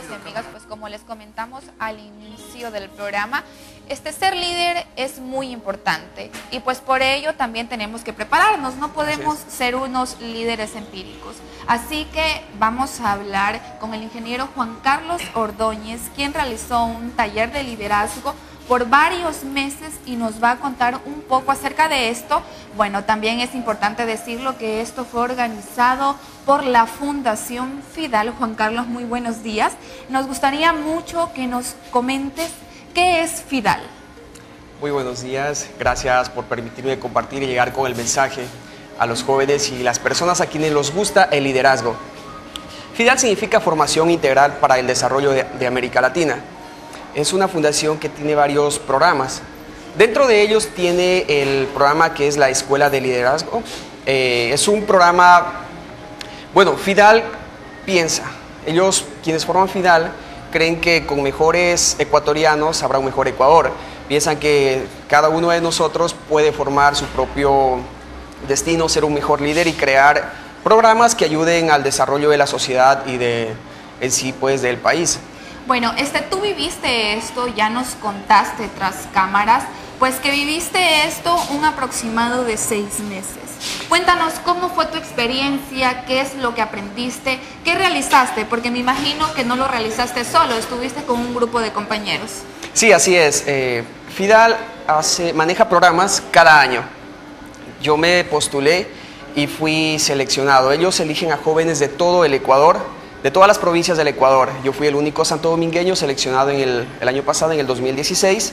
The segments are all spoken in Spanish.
y amigas, pues como les comentamos al inicio del programa, ser líder es muy importante y pues por ello también tenemos que prepararnos, no podemos ser unos líderes empíricos. Así que vamos a hablar con el ingeniero Juan Carlos Ordóñez, quien realizó un taller de liderazgo por varios meses y nos va a contar un poco acerca de esto. Bueno, también es importante decirlo que esto fue organizado por la Fundación Fidal. Juan Carlos, muy buenos días. Nos gustaría mucho que nos comentes qué es Fidal. Muy buenos días, gracias por permitirme compartir y llegar con el mensaje a los jóvenes y las personas a quienes les gusta el liderazgo. Fidal significa Formación Integral para el Desarrollo de América Latina. Es una fundación que tiene varios programas. Dentro de ellos tiene el programa que es la Escuela de Liderazgo. Es un programa, bueno, Fidal piensa, ellos quienes forman Fidal creen que con mejores ecuatorianos habrá un mejor Ecuador. Piensan que cada uno de nosotros puede formar su propio destino, ser un mejor líder y crear programas que ayuden al desarrollo de la sociedad y en sí pues del país. Bueno, tú viviste esto, ya nos contaste tras cámaras, pues que viviste esto un aproximado de 6 meses. Cuéntanos cómo fue tu experiencia, qué es lo que aprendiste, qué realizaste, porque me imagino que no lo realizaste solo, estuviste con un grupo de compañeros. Sí, así es. Fidal maneja programas cada año. Yo me postulé y fui seleccionado. Ellos eligen a jóvenes de todo el Ecuador, de todas las provincias del Ecuador. Yo fui el único santodomingueño seleccionado en el año pasado, en el 2016.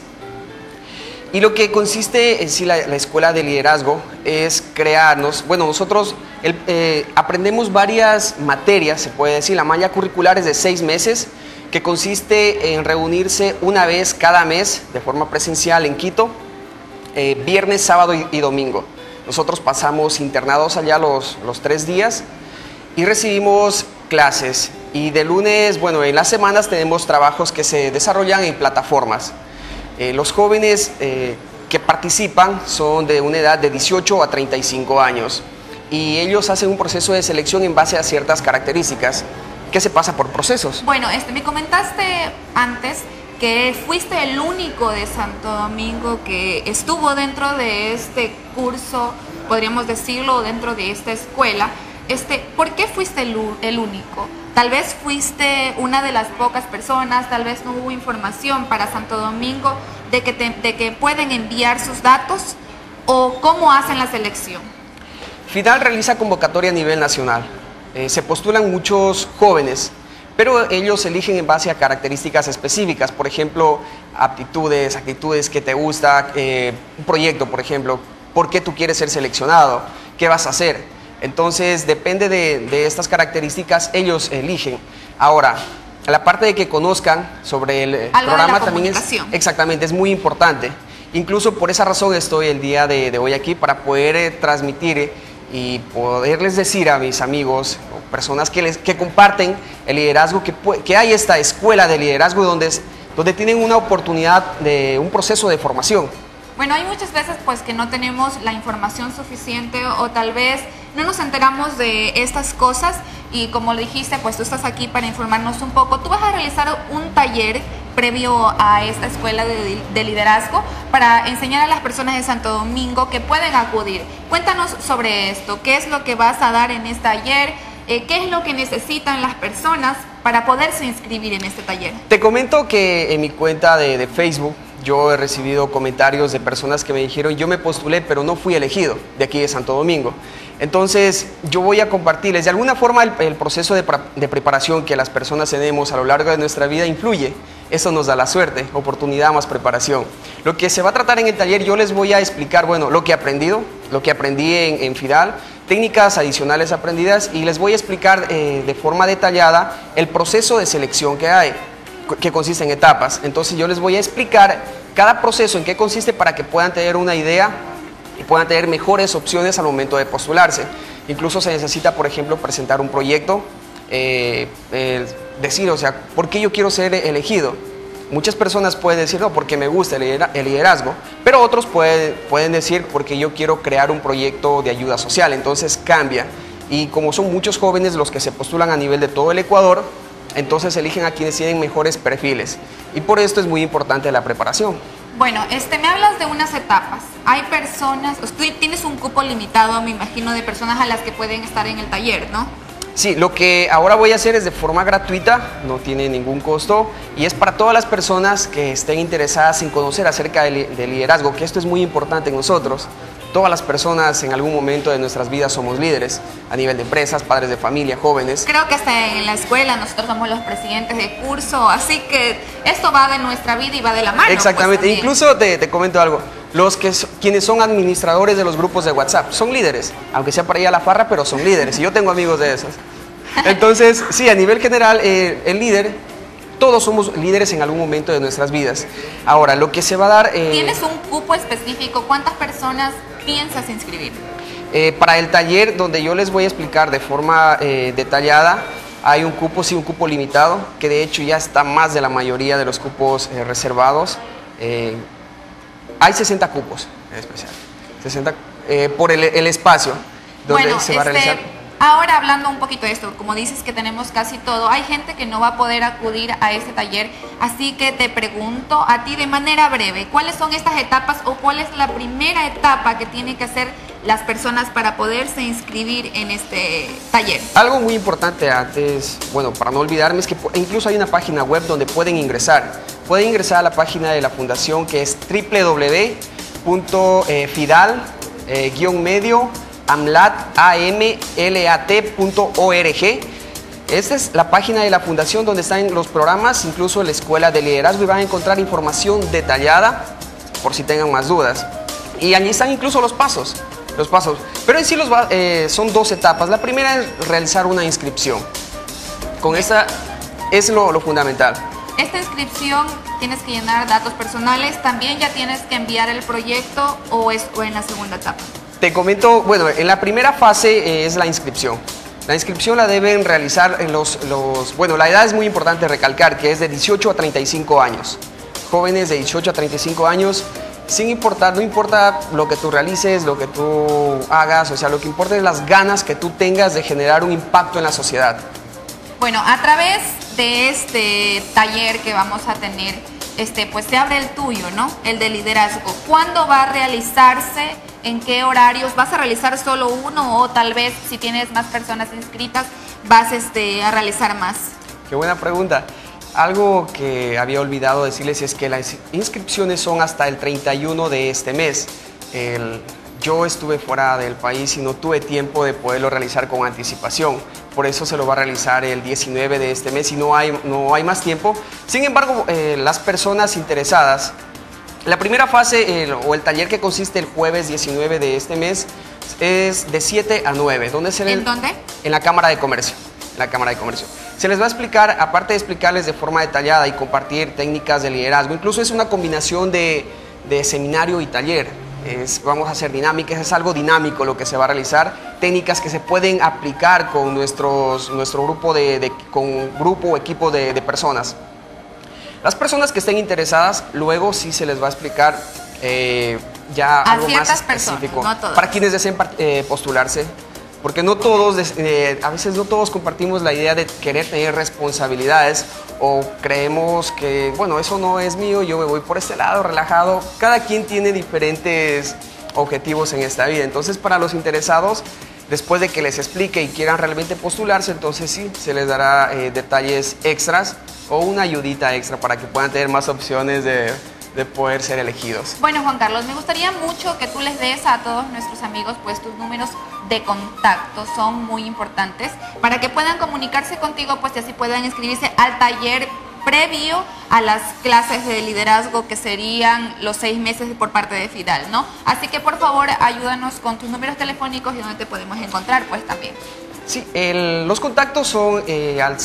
Y lo que consiste en sí la Escuela de Liderazgo es crearnos, bueno, nosotros aprendemos varias materias, se puede decir, la malla curricular es de 6 meses, que consiste en reunirse una vez cada mes de forma presencial en Quito, viernes, sábado y domingo. Nosotros pasamos internados allá los 3 días y recibimos clases, y de lunes, bueno, en las semanas tenemos trabajos que se desarrollan en plataformas. Los jóvenes que participan son de una edad de 18 a 35 años y ellos hacen un proceso de selección en base a ciertas características que se pasa por procesos. Bueno, me comentaste antes que fuiste el único de Santo Domingo que estuvo dentro de este curso, podríamos decirlo, dentro de esta escuela. ¿Por qué fuiste el único? Tal vez fuiste una de las pocas personas, tal vez no hubo información para Santo Domingo de que pueden enviar sus datos, o cómo hacen la selección. Fidal realiza convocatoria a nivel nacional. Se postulan muchos jóvenes, pero ellos eligen en base a características específicas, por ejemplo, aptitudes, actitudes que te gusta, un proyecto, por ejemplo, por qué tú quieres ser seleccionado, qué vas a hacer. Entonces, depende de estas características, ellos eligen. Ahora, la parte de que conozcan sobre el programa también es muy importante. Incluso por esa razón estoy el día de hoy aquí, para poder transmitir y poderles decir a mis amigos o personas que comparten el liderazgo, que hay esta escuela de liderazgo donde tienen una oportunidad de un proceso de formación. Bueno, hay muchas veces pues que no tenemos la información suficiente o tal vez no nos enteramos de estas cosas y como lo dijiste, pues tú estás aquí para informarnos un poco. Tú vas a realizar un taller previo a esta escuela de liderazgo para enseñar a las personas de Santo Domingo que pueden acudir. Cuéntanos sobre esto, qué es lo que vas a dar en este taller, qué es lo que necesitan las personas para poderse inscribir en este taller. Te comento que en mi cuenta de Facebook yo he recibido comentarios de personas que me dijeron: yo me postulé pero no fui elegido de aquí de Santo Domingo. Entonces yo voy a compartirles de alguna forma el proceso de preparación que las personas tenemos a lo largo de nuestra vida influye. Eso nos da la suerte, oportunidad más preparación. Lo que se va a tratar en el taller, yo les voy a explicar, bueno, lo que he aprendido, lo que aprendí en Fidal, técnicas adicionales aprendidas, y les voy a explicar de forma detallada el proceso de selección que hay, que consiste en etapas. Entonces yo les voy a explicar cada proceso en qué consiste para que puedan tener una idea y puedan tener mejores opciones al momento de postularse. Incluso se necesita, por ejemplo, presentar un proyecto, decir, o sea, ¿por qué yo quiero ser elegido? Muchas personas pueden decir, no, porque me gusta el liderazgo, pero otros pueden decir, porque yo quiero crear un proyecto de ayuda social. Entonces cambia, y como son muchos jóvenes los que se postulan a nivel de todo el Ecuador, entonces eligen a quienes tienen mejores perfiles y por esto es muy importante la preparación. Bueno, me hablas de unas etapas. Hay personas, tú tienes un cupo limitado, me imagino, de personas a las que pueden estar en el taller, ¿no? Sí, lo que ahora voy a hacer es de forma gratuita, no tiene ningún costo y es para todas las personas que estén interesadas en conocer acerca del liderazgo, que esto es muy importante en nosotros. Todas las personas en algún momento de nuestras vidas somos líderes, a nivel de empresas, padres de familia, jóvenes. Creo que hasta en la escuela nosotros somos los presidentes de curso, así que esto va de nuestra vida y va de la mano. Exactamente, pues, incluso te comento algo, quienes son administradores de los grupos de WhatsApp son líderes, aunque sea para ir a la farra, pero son líderes y yo tengo amigos de esos. Entonces, sí, a nivel general, el líder, todos somos líderes en algún momento de nuestras vidas. Ahora, lo que se va a dar... ¿Tienes un cupo específico? ¿Cuántas personas piensas inscribir? Para el taller donde yo les voy a explicar de forma detallada, hay un cupo, sí, un cupo limitado, que de hecho ya está más de la mayoría de los cupos reservados. Hay 60 cupos en especial, 60 por el espacio donde se va a realizar. Ahora hablando un poquito de esto, como dices que tenemos casi todo, hay gente que no va a poder acudir a este taller, así que te pregunto a ti de manera breve, ¿cuáles son estas etapas o cuál es la primera etapa que tienen que hacer las personas para poderse inscribir en este taller? Algo muy importante antes, bueno, para no olvidarme, es que incluso hay una página web donde pueden ingresar. Pueden ingresar a la página de la fundación que es www.fidal-amlat.org. Esta es la página de la fundación donde están los programas, incluso la escuela de liderazgo, y van a encontrar información detallada por si tengan más dudas. Y allí están incluso los pasos. Pero en sí son 2 etapas. La primera es realizar una inscripción. Con esta es lo fundamental. Esta inscripción tienes que llenar datos personales, también ya tienes que enviar el proyecto o en la segunda etapa. Te comento, bueno, en la primera fase es la inscripción. La inscripción la deben realizar bueno, la edad es muy importante recalcar que es de 18 a 35 años. Jóvenes de 18 a 35 años, sin importar, no importa lo que tú realices, lo que tú hagas, o sea, lo que importa es las ganas que tú tengas de generar un impacto en la sociedad. Bueno, a través de este taller que vamos a tener, pues se abre el tuyo, ¿no? El de liderazgo. ¿Cuándo va a realizarse? ¿En qué horarios? ¿Vas a realizar solo uno o tal vez si tienes más personas inscritas vas a realizar más? Qué buena pregunta. Algo que había olvidado decirles es que las inscripciones son hasta el 31 de este mes. Yo estuve fuera del país y no tuve tiempo de poderlo realizar con anticipación. Por eso se lo va a realizar el 19 de este mes y no hay más tiempo. Sin embargo, las personas interesadas, la primera fase o el taller que consiste el jueves 19 de este mes es de 7 a 9. ¿En dónde? En la Cámara de Comercio. Se les va a explicar, aparte de explicarles de forma detallada y compartir técnicas de liderazgo, incluso es una combinación de seminario y taller. Vamos a hacer dinámicas, es algo dinámico lo que se va a realizar, técnicas que se pueden aplicar con nuestro grupo grupo o equipo de personas. Las personas que estén interesadas, luego sí se les va a explicar ya algo más específico para quienes deseen postularse, porque no todos, a veces no todos compartimos la idea de querer tener responsabilidades o creemos que, bueno, eso no es mío, yo me voy por este lado, relajado. Cada quien tiene diferentes objetivos en esta vida, entonces para los interesados, después de que les explique y quieran realmente postularse, entonces sí, se les dará detalles extras o una ayudita extra para que puedan tener más opciones de poder ser elegidos. Bueno, Juan Carlos, me gustaría mucho que tú les des a todos nuestros amigos pues tus números de contacto, son muy importantes para que puedan comunicarse contigo pues y así puedan inscribirse al taller previo a las clases de liderazgo que serían los 6 meses por parte de Fidal, ¿no? Así que por favor ayúdanos con tus números telefónicos y donde te podemos encontrar pues también. Sí, los contactos son al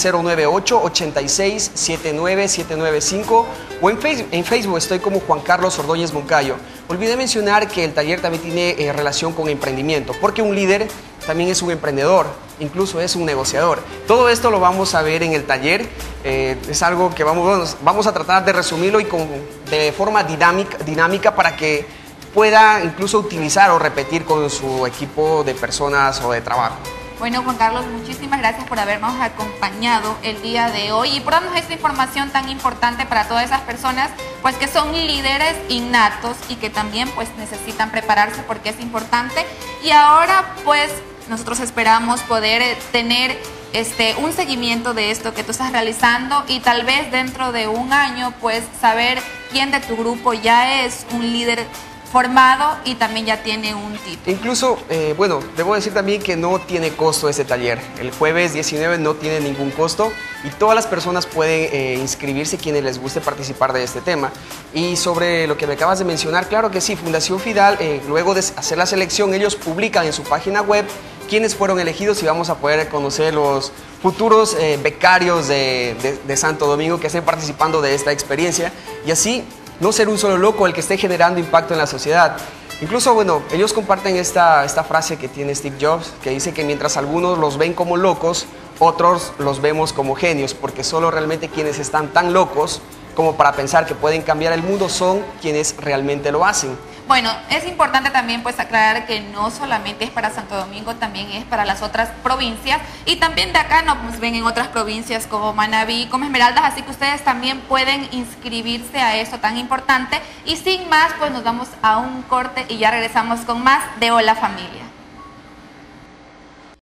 098-86-79795 o en Facebook estoy como Juan Carlos Ordóñez Moncayo. Olvidé mencionar que el taller también tiene relación con emprendimiento, porque un líder también es un emprendedor, incluso es un negociador. Todo esto lo vamos a ver en el taller, es algo que vamos a tratar de resumirlo y de forma dinámica para que pueda incluso utilizar o repetir con su equipo de personas o de trabajo. Bueno, Juan Carlos, muchísimas gracias por habernos acompañado el día de hoy y por darnos esta información tan importante para todas esas personas pues que son líderes innatos y que también pues necesitan prepararse porque es importante. Y ahora pues nosotros esperamos poder tener un seguimiento de esto que tú estás realizando y tal vez dentro de un año pues saber quién de tu grupo ya es un líder formado y también ya tiene un título. Incluso, bueno, debo decir también que no tiene costo este taller. El jueves 19 no tiene ningún costo y todas las personas pueden inscribirse quienes les guste participar de este tema. Y sobre lo que me acabas de mencionar, claro que sí, Fundación Fidal, luego de hacer la selección, ellos publican en su página web quiénes fueron elegidos y vamos a poder conocer los futuros becarios de Santo Domingo que estén participando de esta experiencia y así no ser un solo loco el que esté generando impacto en la sociedad. Incluso, bueno, ellos comparten esta frase que tiene Steve Jobs, que dice que mientras algunos los ven como locos, otros los vemos como genios, porque solo realmente quienes están tan locos como para pensar que pueden cambiar el mundo son quienes realmente lo hacen. Bueno, es importante también pues aclarar que no solamente es para Santo Domingo, también es para las otras provincias y también de acá nos ven en otras provincias como Manabí, como Esmeraldas, así que ustedes también pueden inscribirse a esto tan importante y sin más pues nos vamos a un corte y ya regresamos con más de Hola Familia.